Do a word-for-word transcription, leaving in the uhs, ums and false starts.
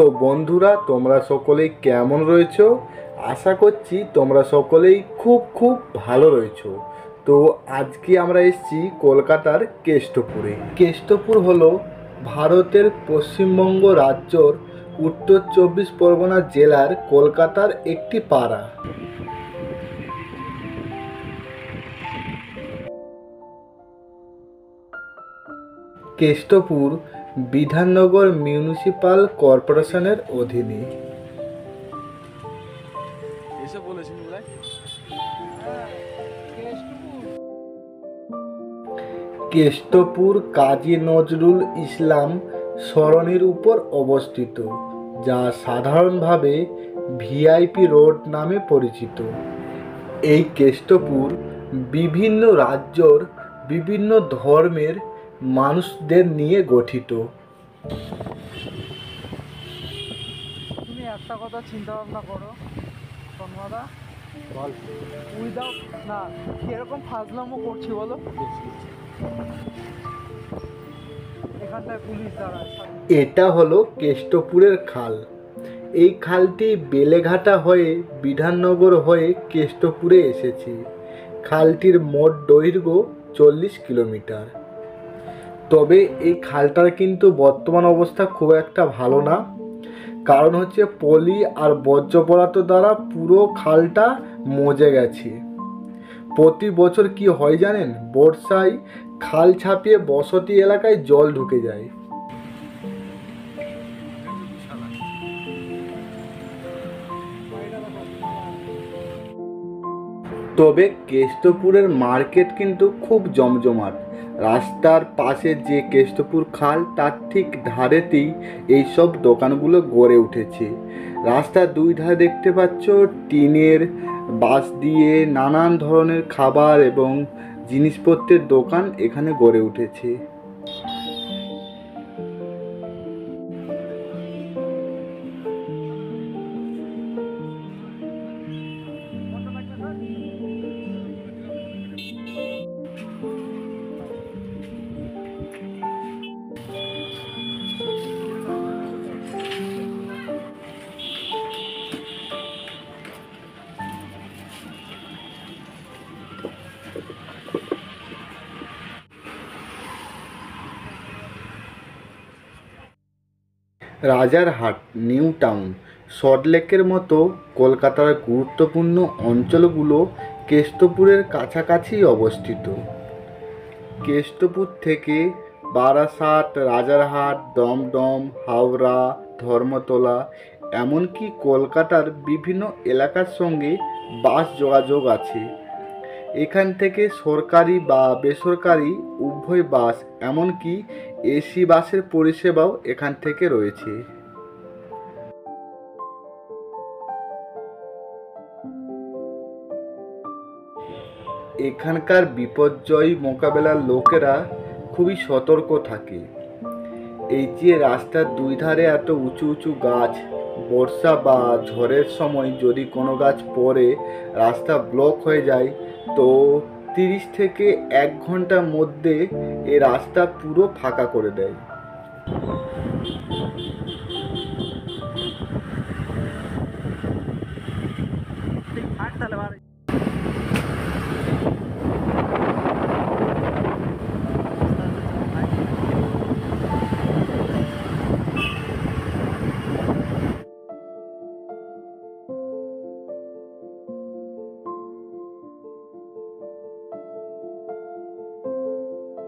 তো বন্ধুরা, তোমরা সকলেই কেমন রয়েছো? আশা করছি তোমরা সকলেই খুব খুব ভালো রয়েছো। তো আজকে আমরা এসেছি কলকাতার কেষ্টপুরে। কেষ্টপুর হলো ভারতের পশ্চিমবঙ্গ রাজ্যর উত্তর চব্বিশ পরগনা জেলার কলকাতার একটি পাড়া। কেষ্টপুর বিধাননগর মিউনিসিপাল কর্পোরেশনের অধীনে। কেষ্টপুর কাজী নজরুল ইসলাম সরণির উপর অবস্থিত, যা সাধারণভাবে ভিআইপি রোড নামে পরিচিত। এই কেষ্টপুর বিভিন্ন রাজ্যর বিভিন্ন ধর্মের মানুষদের নিয়ে গঠিত। তুমি একটা কথা চিন্তা ভাবনা করো তন্ময়দা, উইদাউট না কিরকম ফাজলামো করছি বলো। এখানটায় পুলিশ দাঁড়ায়। এটা হলো কেষ্টপুরের খাল। এই খালটি বেলেঘাটা হয়ে বিধাননগর হয়ে কেষ্টপুরে এসেছে। খালটির মোট দৈর্ঘ্য চল্লিশ কিলোমিটার। তবে এই খালটার কিন্তু বর্তমান অবস্থা খুব একটা ভালো না, কারণ হচ্ছে পলি আর বর্জ্য পদার্থ দ্বারা পুরো খালটা মজে গেছে। প্রতি বছর কি হয় জানেন? বর্ষায় খাল ছাপিয়ে বসতি এলাকায় জল ঢুকে যায়। তবে কেষ্টপুরের মার্কেট কিন্তু খুব জমজমাট। রাস্তার পাশে যে কেষ্টপুর খাল, তার ঠিক ধারেতেই এইসব দোকানগুলো গড়ে উঠেছে। রাস্তার দুই ধারে দেখতে পাচ্ছ টিনের বাঁশ দিয়ে নানান ধরনের খাবার এবং জিনিসপত্রের দোকান এখানে গড়ে উঠেছে। রাজারহাট, নিউ টাউন, সল্টলেকের মতো কলকাতার গুরুত্বপূর্ণ অঞ্চলগুলো কেষ্টপুরের কাছাকাছি অবস্থিত। কেষ্টপুর থেকে বারাসাত, রাজারহাট, দমদম, হাওড়া, ধর্মতলা, এমনকি কলকাতার বিভিন্ন এলাকার সঙ্গে বাস যোগাযোগ আছে। এখান থেকে সরকারি বা বেসরকারি উভয় বাস, এমনকি এসি বাসের পরিষেবাও এখান থেকে রয়েছে। এখানকার বিপর্যয় মোকাবেলার লোকেরা খুবই সতর্ক থাকে। এই যে রাস্তার দুই ধারে এত উঁচু উঁচু গাছ, বর্ষা বা ঝড়ের সময় যদি কোনো গাছ পড়ে রাস্তা ব্লক হয়ে যায়, তো তিরিশ থেকে এক ঘন্টার মধ্যে এই রাস্তা পুরো ফাঁকা করে দেয়।